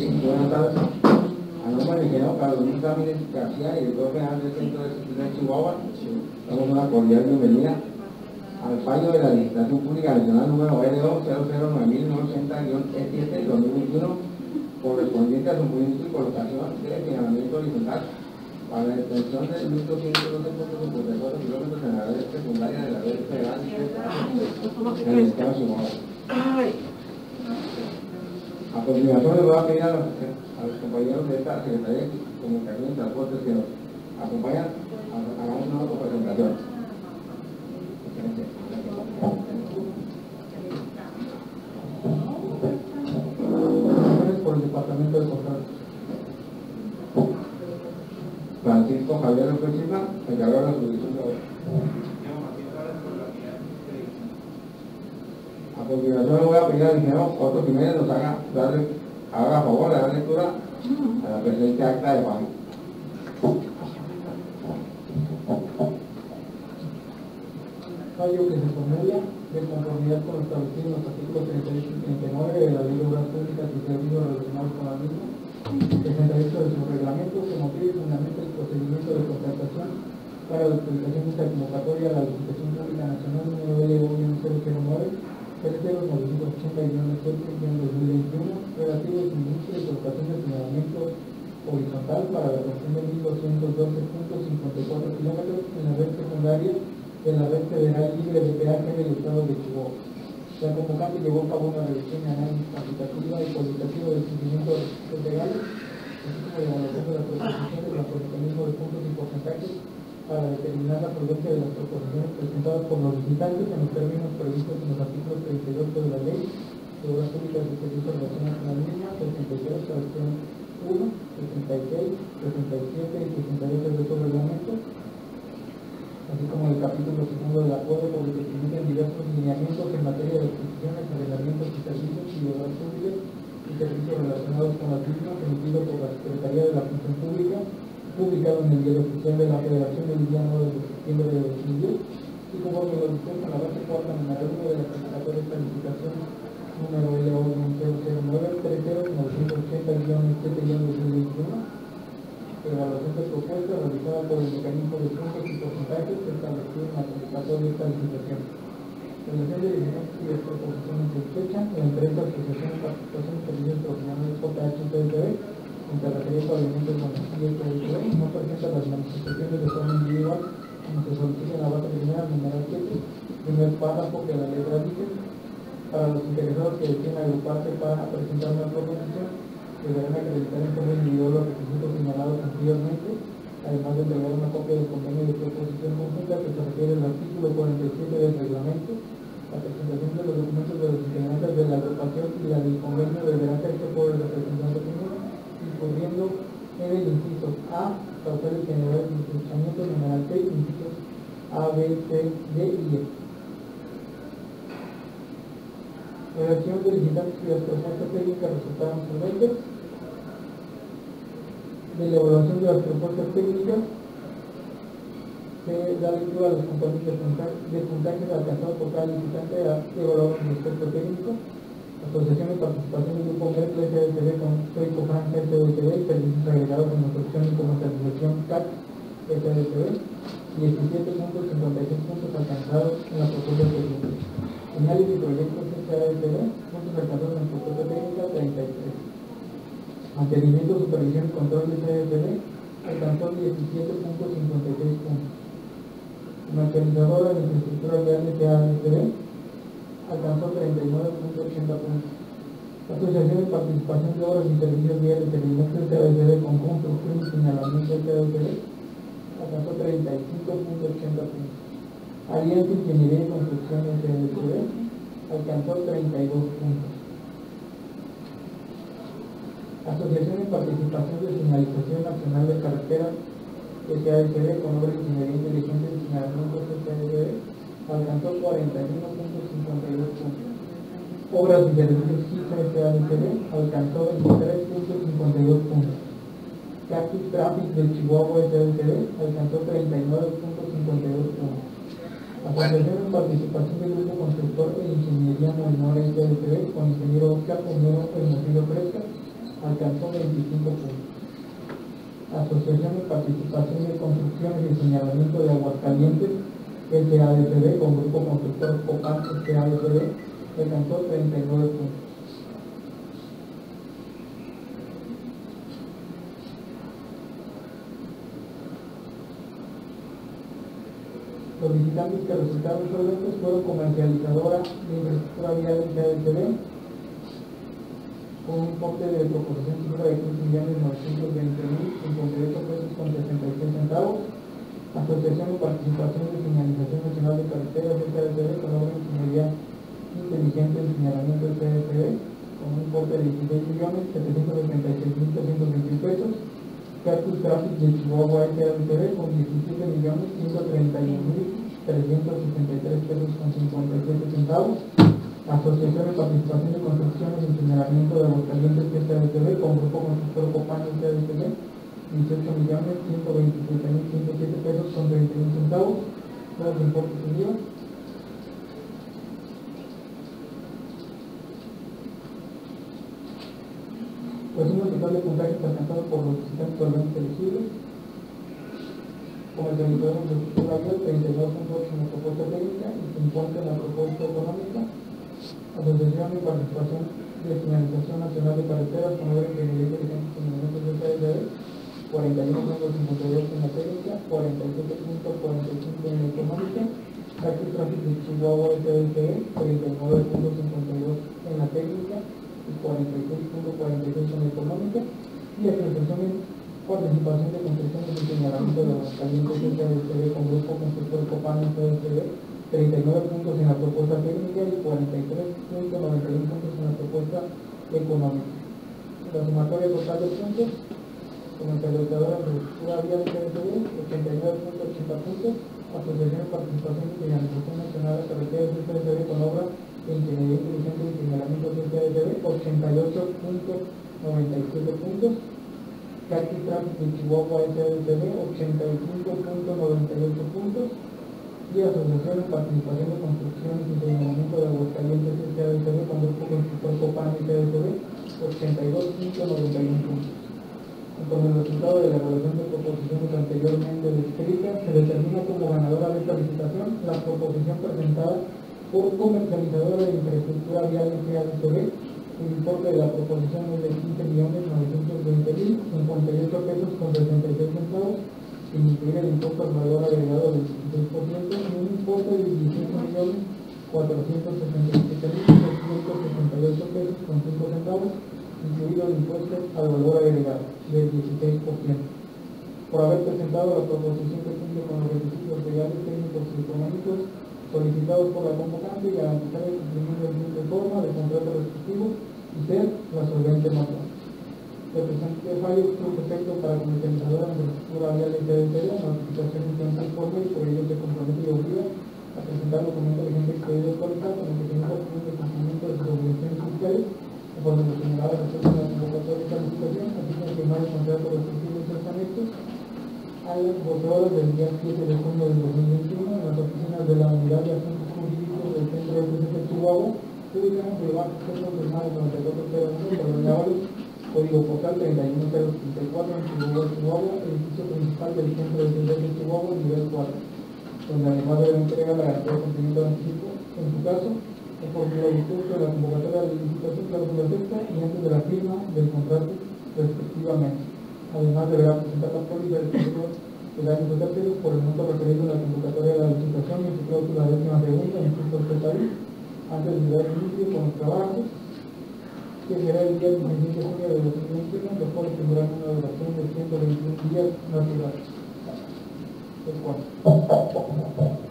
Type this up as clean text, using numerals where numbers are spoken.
buenas tardes. A nombre de ingeniero Carlos Ramírez García, director general del Centro de Disciplina de Chihuahua, damos una cordial bienvenida al fallo de la Licitación Pública Nacional número LO 009980-E7-2021, correspondiente a su movimiento y colocación de señalamiento horizontal para la extensión del 1212.54 kilómetros en la red secundaria de la red federal en el estado de Chihuahua. A continuación les voy a pedir a los compañeros de esta Secretaría de Comunicación y Transportes que nos acompañan, hagamos una presentación. Por el Departamento de Control. Francisco Javier López Silva, encargado de la jurisdicción de obra. A continuación le voy a pedir al ingeniero Otto Jiménez nos haga favor de dar lectura a la presente acta de pago. Fallo que se formula de conformidad con lo establecido en los artículos 38 y 39 de la Ley de Obras Públicas y Servicios relacionados con la misma, 68 de su reglamento, se motiva y fundamenta el procedimiento de contratación para la adjudicación de esta convocatoria a la Licitación Pública Nacional número LO 009 309-2021 relativo al suministro y colocación de señalamiento horizontal para la construcción de 1212.54 kilómetros en la red secundaria de la red federal libre de peaje del estado de Chihuahua. La convocante llevó a cabo una revisión y análisis cuantitativa y cualitativo del cumplimiento de los requisitos legales, así como la evaluación de las proposiciones del aprovechamiento de puntos y porcentajes para determinar la prudencia de las proposiciones presentadas por los licitantes en los términos previstos en los artículos 38 de la Ley de Obras Públicas y Servicios relacionados con la misma, 63, fracción 1, 66, 67 y 68 de estos reglamentos, así como el capítulo segundo del acuerdo por el que se emiten diversos lineamientos en materia de adquisiciones, arrendamientos y servicios y obras públicas y servicios relacionados con las mismas, emitido por la Secretaría de la Función Pública, publicado en el Diario Oficial de la Federación del día 9 de septiembre de 2010, y conforme lo dispuesto en la base cuarta número 1 de la convocatoria de calificación número LO 009-980-7-2021, evaluación de propuesta realizada por el mecanismo de puntos y porcentajes establecido en la convocatoria de calificación. Relación de diligencias y de proposiciones de fecha entre esta asociación de participación de servicios profesionales JHPSB, entre referir pavimentos con y PSB, no presenta las manifestaciones de forma individual, como se solicita en la base primera, número 7, primer párrafo que la letra dice. Para los interesados que deciden agruparse para presentar una proposición, deberán acreditar en forma individual los requisitos señalados anteriormente, además de entregar una copia del convenio de proposición conjunta que se refiere al artículo 47 del reglamento. La presentación de los documentos de los integrantes de la agrupación y la del convenio deberá hacerse por el representante común, incluyendo en el inciso A, causales generales de estrechamiento, numeral C, incisos A, B, C, D y E. Redacción de licitantes y las propuestas técnicas resultaron solventes. De la evaluación de las propuestas técnicas se da lectura a los componentes de puntajes alcanzados por cada licitante evaluado en el aspecto técnico. Asociación de participación del grupo MERCLE SDTV con Crédito Franja SDTV y servicios agregados en construcción y comercialización CAC SDTV, 17.56 puntos alcanzados en la propuesta técnica. Señales y proyectos SDTV, puntos alcanzados en la propuesta técnica 33. Mantenimiento, supervisión y control de SDTV alcanzó 17.56 puntos. Comercializadora de infraestructura vial de SDTV alcanzó 39.80 puntos. Asociación de participación de obras y servicios viales de servicios SDTV con construcción y señalamiento SDTV alcanzó 35.80 puntos. Alianza Ingeniería y Construcción SDTV alcanzó 32 puntos. Asociación de Participación de Señalización Nacional de Carreteras SADCB con obra de Ingeniería Inteligente de Señalamiento SADCB alcanzó 41.52 puntos. Obras y Servicios GISA SADCB alcanzó 23.52 puntos. Cactus Traffic de Chihuahua SADCB alcanzó 39.52 puntos. Asociación de Participación del Grupo Constructor de Ingeniería Molinora SADCB con ingeniero Oscar Homero Hermosillo Fresca alcanzó 25 puntos. Asociación de Participación de Construcciones y Señalamiento de Aguascalientes, SADCB, con Grupo Constructor COPAN, SADCB, alcanzó 39 puntos. Solicitantes que resultaron solventes fueron Comercializadora de Infraestructura Vial SADCB, con un importe de proposición figura de 15.920.058 pesos con 66 centavos. Asociación de Participación de Señalización Nacional de Carreteras SADCB, con obra de ingeniería inteligente de señalamiento SADCB, con un importe de 16.776.321 pesos. Cactus Traffic de Chihuahua SADCB, con 17.131.363 pesos con 57 centavos. Asociación de Participación de Construcciones y Señalamiento de Aguascalientes SADCB, con Grupo Constructor COPAN SADCB, 18.127.107 pesos con 31 centavos. Todos los importes en IVA. Pues un total de puntajes alcanzados por los visitantes solventes elegibles. Comercializador de infraestructura vial, 32.8 en la propuesta técnica y 50 en la propuesta económica. Asociación de Participación de Señalización Nacional de Carreteras, con obra de ingeniería inteligente de señalamiento SADCB, 41.52 en la técnica, 47.45 en la económica. Cactus Traffic de Chihuahua SADCB, 39.52 en la técnica y 46.46 en la económica. Y Asociación de Participación de Construcciones y Señalamiento de Aguascalientes SADCB, con Grupo Constructor COPAN SADCB, 39 puntos en la propuesta técnica y 43.91 puntos en la propuesta económica. La sumatoria total de puntos: Comercializadora de Infraestructura Vial SADCB, 89.80 puntos. Asociación de Participación y Señalización Nacional de Carreteras SADCB, con obra de ingeniería inteligente y señalamiento SADCB, 88.97 puntos. Cactus Traffic de Chihuahua SADCB, 85.98 puntos. Y Asociación de Participación de Construcciones y Señalamiento de Aguascalientes SADCB, con Grupo Constructor COPAN SADCB, 82.91 puntos. Con el resultado de la evaluación de proposiciones anteriormente descritas, se determina como ganadora de esta licitación la proposición presentada por Comercializadora de Infraestructura Vial SADCB. El importe de la proposición es de 15.920.058 pesos con 66 centavos, sin incluir el impuesto al valor agregado del 16%, y un importe de 18.467.368 pesos con 5 centavos, incluido el impuesto al valor agregado del 16%. Por haber presentado la proposición que cumple con los requisitos legales, técnicos y económicos solicitados por la convocante y garantizar el cumplimiento del tiempo de forma del contrato respectivo y ser la solvente mayor. El presente fallo es un efecto para Comercializadora de Infraestructura Vial SADCB, la notificación de tiempo y forma, y por ello se compromete y obliga a presentar documentos vigentes expedido actualizado con el que se informe de cumplimiento de sus obligaciones fiscales conforme lo señalado respecto a la convocatoria de calificación, así como firmar el contrato respectivo de sus anexos a las 12 horas del día 7 de junio del 2021 en las oficinas de la Unidad de Asuntos Jurídicos del Centro de Justicia de Chihuahua, ubicadas en el barrio Centro Firmado 9401, Colonia Ábalos, código postal 31034, en Chihuahua, edificio principal del Centro de Justicia de Chihuahua, nivel 4, donde además de la entrega la garantía de cumplimiento de anticipo, en su caso, es por vía de discurso de la convocatoria de licitación cláusula sexta y antes de la firma del contrato respectivamente. Además deberá presentar la póliza de seguro de daños de terceros por el monto referido a la convocatoria de la licitación y en su cláusula décima segunda en su hospitalario antes de dar inicio con los trabajos, que será el día 25 de junio de 2021, los cuales tendrán una duración de 121 días naturales. Es cuanto.